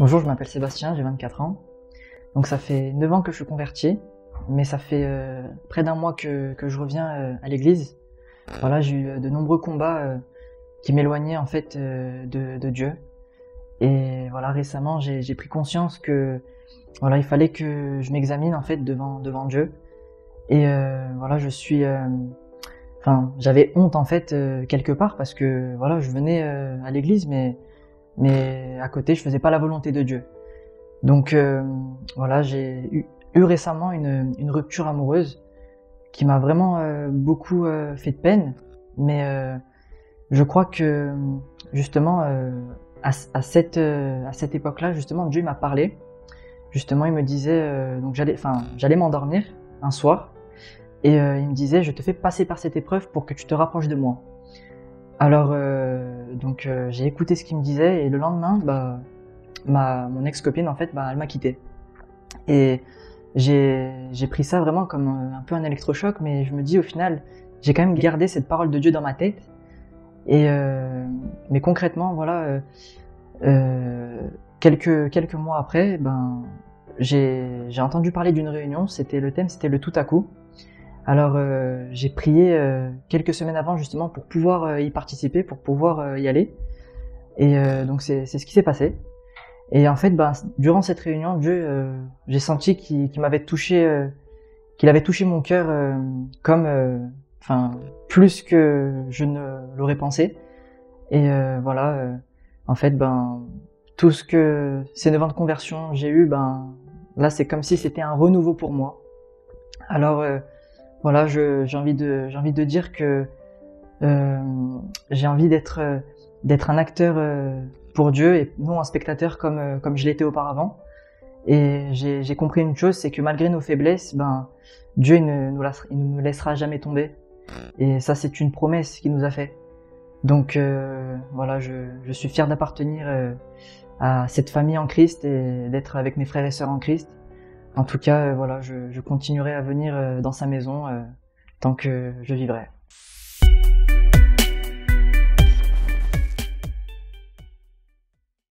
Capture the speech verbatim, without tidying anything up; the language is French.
Bonjour, je m'appelle Sébastien, j'ai vingt-quatre ans. Donc ça fait neuf ans que je suis converti, mais ça fait euh, près d'un mois que, que je reviens euh, à l'église. Voilà, j'ai eu de nombreux combats euh, qui m'éloignaient en fait euh, de, de Dieu. Et voilà, récemment, j'ai j'ai pris conscience que voilà, il fallait que je m'examine en fait devant devant Dieu. Et euh, voilà, je suis, euh, enfin, j'avais honte en fait euh, quelque part parce que voilà, je venais euh, à l'église, mais mais à côté, je faisais pas la volonté de Dieu. Donc euh, voilà, j'ai eu, eu récemment une, une rupture amoureuse qui m'a vraiment euh, beaucoup euh, fait de peine, mais euh, je crois que justement euh, à, à cette euh, à cette époque-là, justement, Dieu m'a parlé. Justement, il me disait euh, donc j'allais, enfin, j'allais m'endormir un soir et euh, il me disait, je te fais passer par cette épreuve pour que tu te rapproches de moi. Alors euh, donc euh, j'ai écouté ce qu'il me disait et le lendemain, bah ma mon ex-copine en fait, bah elle m'a quitté. Et j'ai j'ai pris ça vraiment comme un, un peu un électrochoc, mais je me dis au final, j'ai quand même gardé cette parole de Dieu dans ma tête. Et euh, mais concrètement, voilà, euh, euh, quelques quelques mois après, ben j'ai j'ai entendu parler d'une réunion. C'était le thème, c'était le tout à coup. Alors euh, j'ai prié euh, quelques semaines avant justement pour pouvoir euh, y participer, pour pouvoir euh, y aller. Et euh, donc c'est c'est ce qui s'est passé. Et en fait, ben, durant cette réunion, Dieu, euh, j'ai senti qu'il, qu'il m'avait touché, euh, qu'il avait touché mon cœur euh, comme, euh, enfin, plus que je ne l'aurais pensé. Et euh, voilà, euh, en fait, ben, tout ce que ces neuf ans de conversion j'ai eu, ben, là, c'est comme si c'était un renouveau pour moi. Alors, euh, voilà, je, j'ai envie de, j'ai envie de dire que euh, j'ai envie d'être, euh, d'être un acteur euh, pour Dieu et non un spectateur comme euh, comme je l'étais auparavant. Et j'ai j'ai compris une chose, c'est que malgré nos faiblesses, ben Dieu il ne nous laissera, il ne nous laissera jamais tomber. Et ça, c'est une promesse qu'il nous a fait. Donc euh, voilà, je je suis fier d'appartenir euh, à cette famille en Christ et d'être avec mes frères et sœurs en Christ. En tout cas, euh, voilà, je je continuerai à venir euh, dans sa maison euh, tant que je vivrai.